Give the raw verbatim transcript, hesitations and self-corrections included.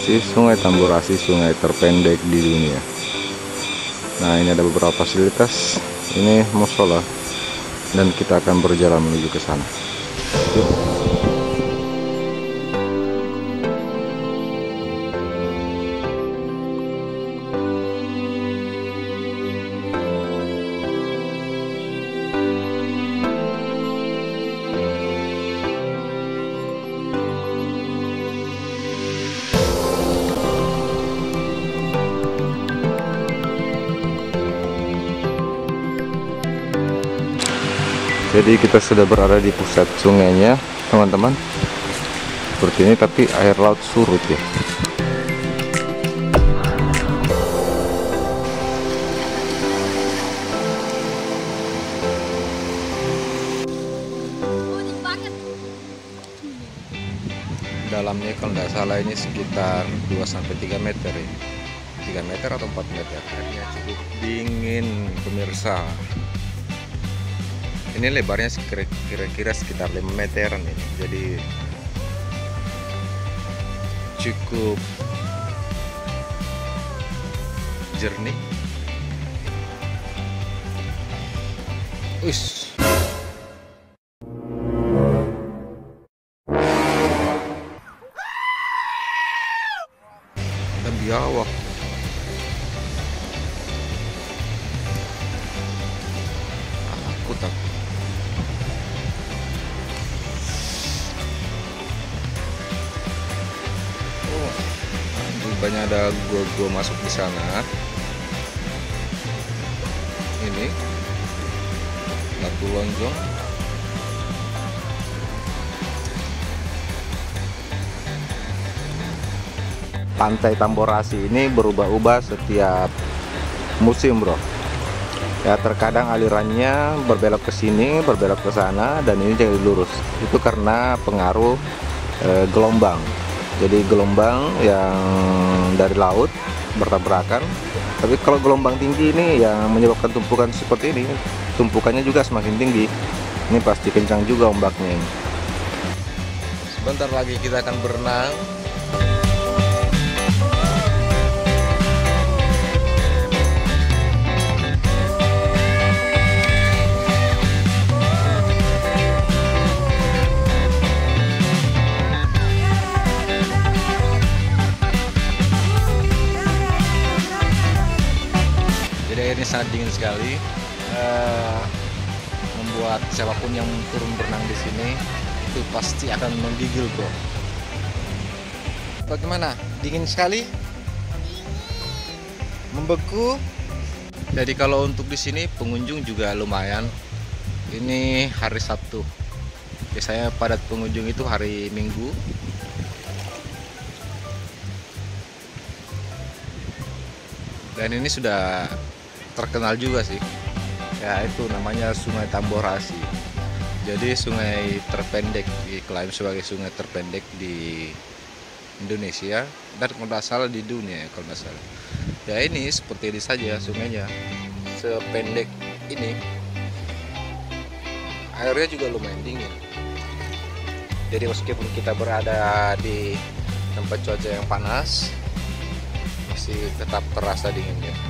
Tamborasi. Sungai Tamborasi sungai terpendek di dunia. Nah, ini ada beberapa fasilitas. Ini musola dan kita akan berjalan menuju ke sana. Yuk. Jadi kita sudah berada di pusat sungainya, teman-teman. Seperti ini, tapi air laut surut ya. Dalamnya kalau tidak salah ini sekitar dua sampai tiga meter ya. tiga meter atau empat meter. Airnya cukup dingin, pemirsa. Ini lebarnya kira-kira sekitar lima meteran ini, jadi cukup jernih. Ush. Dan biawak. Aku takut. Banyak ada gua-gua masuk di sana. Ini batu lonjong. Pantai Tamborasi ini berubah-ubah setiap musim, bro. Ya, terkadang alirannya berbelok ke sini, berbelok ke sana, dan ini jadi lurus. Itu karena pengaruh eh, gelombang. Jadi gelombang yang dari laut bertabrakan. Tapi kalau gelombang tinggi ini yang menyebabkan tumpukan seperti ini, tumpukannya juga semakin tinggi. Ini pasti kencang juga ombaknya ini. Sebentar lagi kita akan berenang. Airnya sangat dingin sekali, uh, membuat siapapun yang turun berenang di sini itu pasti akan menggigil, bro. Bagaimana? Dingin sekali? Membeku. Jadi kalau untuk di sini pengunjung juga lumayan. Ini hari Sabtu. Biasanya padat pengunjung itu hari Minggu. Dan ini sudah terkenal juga sih ya, itu namanya Sungai Tamborasi. Jadi sungai terpendek, diklaim sebagai sungai terpendek di Indonesia dan kalau tidak salah di dunia ya, kalau tidak salah ya. Ini seperti ini saja sungainya, sependek ini. Airnya juga lumayan dingin, jadi meskipun kita berada di tempat cuaca yang panas masih tetap terasa dinginnya.